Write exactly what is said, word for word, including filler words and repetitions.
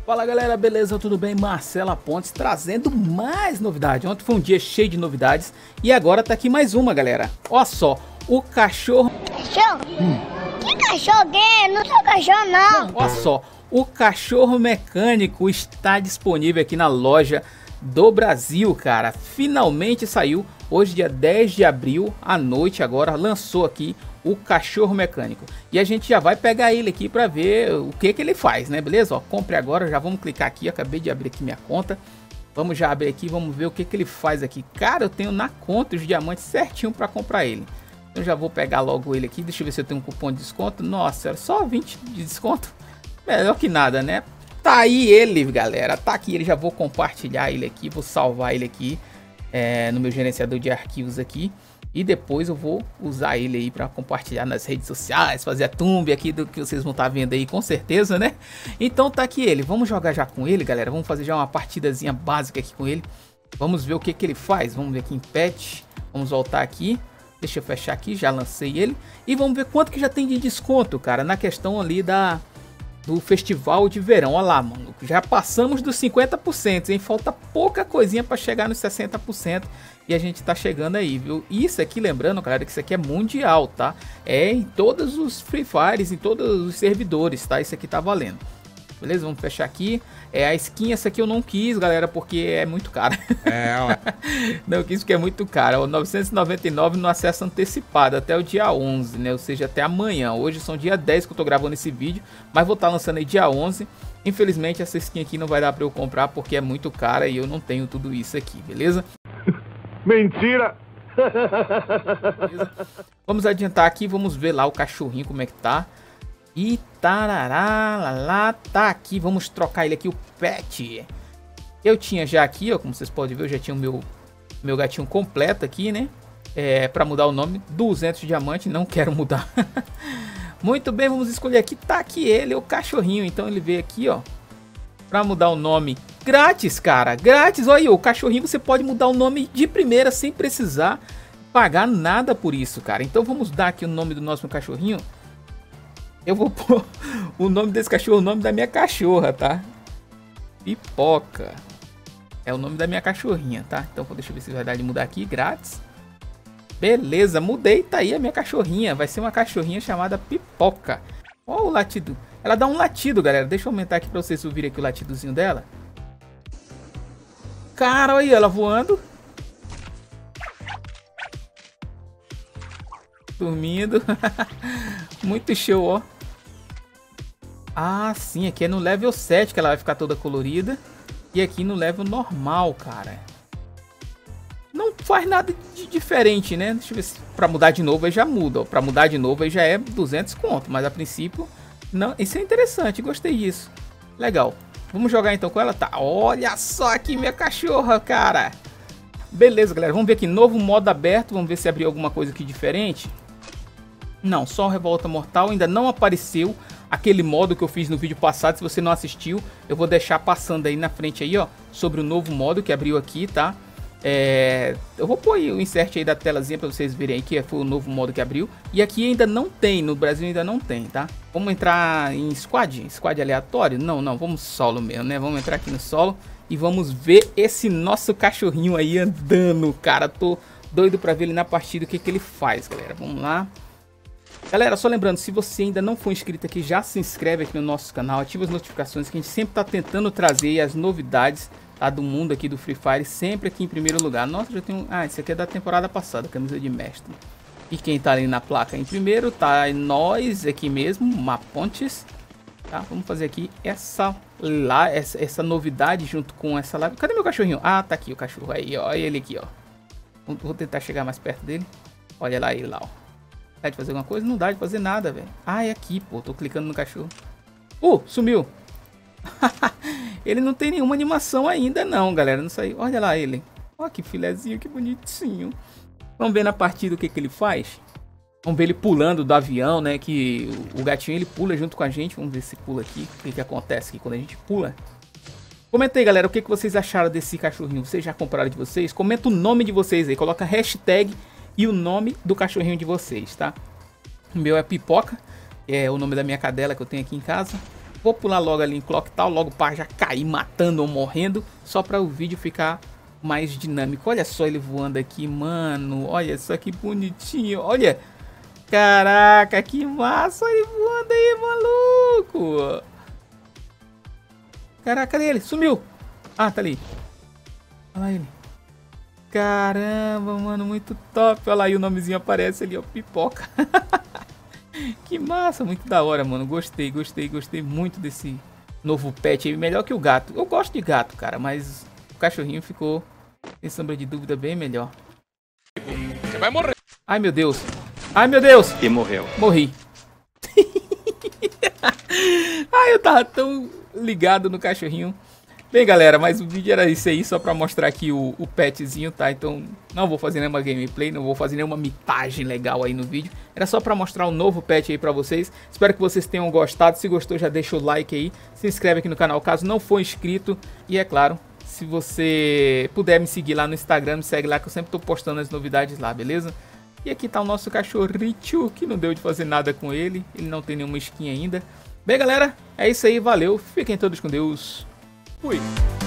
Fala galera, beleza? Tudo bem? Marcela Pontes trazendo mais novidade. Ontem foi um dia cheio de novidades e agora tá aqui mais uma, galera. Olha só, o cachorro... Cachorro? Hum. Que cachorro que é? Não sou cachorro não. Olha só, o cachorro mecânico está disponível aqui na loja do Brasil, cara. Finalmente saiu, hoje dia dez de abril, à noite agora, lançou aqui o cachorro mecânico. E a gente já vai pegar ele aqui para ver o que que ele faz, né? Beleza? Ó, compre agora, já vamos clicar aqui. Acabei de abrir aqui minha conta. Vamos já abrir aqui, vamos ver o que que ele faz aqui. Cara, eu tenho na conta os diamantes certinho para comprar ele. Eu já vou pegar logo ele aqui. Deixa eu ver se eu tenho um cupom de desconto. Nossa, só vinte de desconto. Melhor que nada, né? Tá aí ele, galera. Tá aqui ele. Já vou compartilhar ele aqui. Vou salvar ele aqui é, no meu gerenciador de arquivos aqui. E depois eu vou usar ele aí para compartilhar nas redes sociais, fazer a thumb aqui do que vocês vão estar vendo aí, com certeza, né? Então tá aqui ele. Vamos jogar já com ele, galera. Vamos fazer já uma partidazinha básica aqui com ele. Vamos ver o que que ele faz. Vamos ver aqui em pet. Vamos voltar aqui. Deixa eu fechar aqui, já lancei ele. E vamos ver quanto que já tem de desconto, cara, na questão ali da... do festival de verão. Olha lá, mano, já passamos dos cinquenta por cento, hein? Falta pouca coisinha para chegar nos sessenta por cento e a gente tá chegando aí, viu? Isso aqui, lembrando, galera, que isso aqui é mundial, tá? É em todos os Free Fires, em todos os servidores, tá? Isso aqui tá valendo. Beleza? Vamos fechar aqui. É, a skin, essa aqui eu não quis, galera, porque é muito cara. É, ó. Não quis porque é muito cara. O novecentos e noventa e nove no acesso antecipado até o dia onze, né? Ou seja, até amanhã. Hoje são dia dez que eu tô gravando esse vídeo, mas vou estar lançando aí dia onze. Infelizmente essa skin aqui não vai dar para eu comprar porque é muito cara e eu não tenho tudo isso aqui, beleza? Mentira! Beleza? Vamos adiantar aqui, vamos ver lá o cachorrinho como é que tá. E tarará, lá, lá, tá aqui, vamos trocar ele aqui, o pet. Eu tinha já aqui, ó, como vocês podem ver, eu já tinha o meu, meu gatinho completo aqui, né? É, para mudar o nome, duzentos diamantes, não quero mudar. Muito bem, vamos escolher aqui, tá aqui ele, o cachorrinho, então ele veio aqui, ó. Para mudar o nome, grátis, cara, grátis, olha aí, o cachorrinho você pode mudar o nome de primeira sem precisar pagar nada por isso, cara. Então vamos dar aqui o nome do nosso cachorrinho. Eu vou pôr o nome desse cachorro, o nome da minha cachorra, tá? Pipoca. É o nome da minha cachorrinha, tá? Então deixa eu ver se vai dar de mudar aqui, grátis. Beleza, mudei, tá aí a minha cachorrinha. Vai ser uma cachorrinha chamada Pipoca. Ó o latido. Ela dá um latido, galera. Deixa eu aumentar aqui pra vocês ouvirem aqui o latidozinho dela. Cara, olha aí, ela voando. Dormindo. Muito show, ó. Ah, sim, aqui é no level sete que ela vai ficar toda colorida. E aqui no level normal, cara. Não faz nada de diferente, né? Deixa eu ver se pra mudar de novo aí já muda, ó. Pra mudar de novo aí já é duzentos conto. Mas a princípio, não. Isso é interessante, gostei disso. Legal. Vamos jogar então com ela, tá? Olha só aqui minha cachorra, cara. Beleza, galera. Vamos ver aqui, novo modo aberto. Vamos ver se abriu alguma coisa aqui diferente. Não, só Revolta Mortal, ainda não apareceu aquele modo que eu fiz no vídeo passado. Se você não assistiu, eu vou deixar passando aí na frente aí, ó, sobre o novo modo que abriu aqui, tá? É, eu vou pôr aí o insert aí da telazinha para vocês verem aí que foi o novo modo que abriu. E aqui ainda não tem, no Brasil ainda não tem, tá? Vamos entrar em squad, squad aleatório? Não, não, vamos solo mesmo, né? Vamos entrar aqui no solo e vamos ver esse nosso cachorrinho aí andando, cara. Tô doido para ver ele na partida, o que que ele faz, galera. Vamos lá. Galera, só lembrando, se você ainda não for inscrito aqui, já se inscreve aqui no nosso canal, ativa as notificações que a gente sempre está tentando trazer as novidades, tá, do mundo aqui do Free Fire, sempre aqui em primeiro lugar. Nossa, já tem um... Ah, esse aqui é da temporada passada, camisa de mestre. E quem tá ali na placa em primeiro, tá nós aqui mesmo, Mapontes. Tá, vamos fazer aqui essa lá, essa, essa novidade junto com essa live. Cadê meu cachorrinho? Ah, tá aqui o cachorro aí, ó, olha ele aqui, ó. Vou tentar chegar mais perto dele. Olha lá ele lá, ó. Dá de fazer alguma coisa? Não dá de fazer nada, velho. Ah, é aqui, pô. Tô clicando no cachorro. Uh, sumiu. Ele não tem nenhuma animação ainda não, galera. Não saiu. Olha lá ele. Olha que filezinho, que bonitinho. Vamos ver na partida o que que ele faz. Vamos ver ele pulando do avião, né? Que o gatinho, ele pula junto com a gente. Vamos ver se pula aqui. O que que acontece aqui quando a gente pula. Comenta aí, galera. O que que vocês acharam desse cachorrinho? Vocês já compraram de vocês? Comenta o nome de vocês aí. Coloca hashtag e o nome do cachorrinho de vocês, tá? O meu é Pipoca, é o nome da minha cadela que eu tenho aqui em casa. Vou pular logo ali em Clock Tower, logo para já cair matando ou morrendo, só para o vídeo ficar mais dinâmico. Olha só ele voando aqui, mano. Olha só que bonitinho. Olha. Caraca, que massa ele voando aí, maluco. Caraca, cadê ele? Sumiu. Ah, tá ali. Olha lá ele. Caramba, mano, muito top. Olha lá, aí o nomezinho aparece ali, ó, Pipoca. Que massa, muito da hora, mano. Gostei, gostei, gostei muito desse novo pet aí. Melhor que o gato. Eu gosto de gato, cara, mas o cachorrinho ficou, sem sombra de dúvida, bem melhor. Você vai morrer. Ai, meu Deus. Ai, meu Deus. E morreu. Morri. Ai, eu tava tão ligado no cachorrinho. Bem, galera, mas o vídeo era isso aí, só pra mostrar aqui o, o petzinho, tá? Então, não vou fazer nenhuma gameplay, não vou fazer nenhuma mitagem legal aí no vídeo. Era só pra mostrar um novo pet aí pra vocês. Espero que vocês tenham gostado. Se gostou, já deixa o like aí. Se inscreve aqui no canal, caso não for inscrito. E, é claro, se você puder me seguir lá no Instagram, me segue lá, que eu sempre tô postando as novidades lá, beleza? E aqui tá o nosso cachorrinho, que não deu de fazer nada com ele. Ele não tem nenhuma skin ainda. Bem, galera, é isso aí. Valeu. Fiquem todos com Deus. Fui.